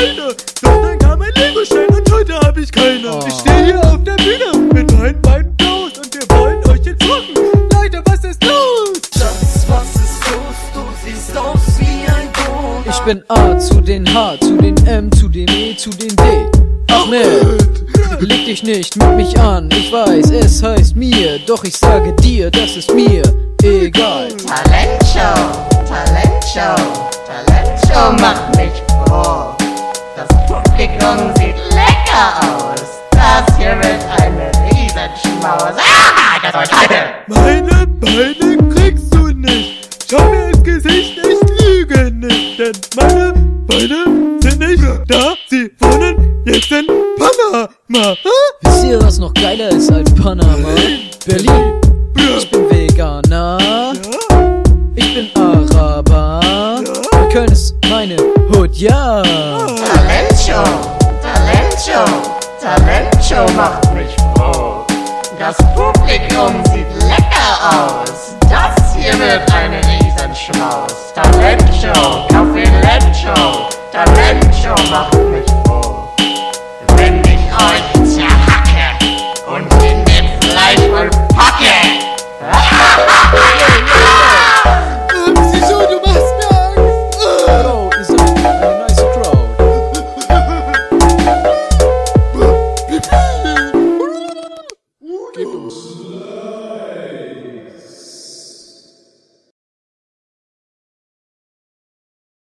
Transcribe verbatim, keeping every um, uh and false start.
eine. Doch dann kam ein Legostein und heute hab ich keine. Oh. Ich stehe hier auf der Bühne mit meinen beiden Flows und wir wollen euch jetzt rocken. Leute, was ist los? Schatz, was ist los? Du siehst aus wie ein Donut. Ich bin A zu den H, zu den M, zu dem E, zu den D. Ahmed, leg dich nicht mit mich an. Ich weiß, es heißt mir, doch ich sage dir, das ist mir egal. Talentshow, Talentshow, Talentshow macht mich froh. Das Publikum sieht lecker aus. Das hier wird eine Riesenschmaus. Ah, das soll keine. Meine Beine kriegst du nicht. Schau mir ins Gesicht, ich lüge nicht. Denn meine Beine sind nicht da. Sie wohnen jetzt in Panama. Wisst ihr, was noch geiler ist als Panama? Berlin. Ich bin Veganer. Ich bin Araber. Köln ist meine Hood, ja. Talentshow, Talentshow, Talentshow macht mich froh. Das Publikum sieht lecker aus. Das hier wird eine Riesenschmaus. Talentshow, Kaffee Lentshow.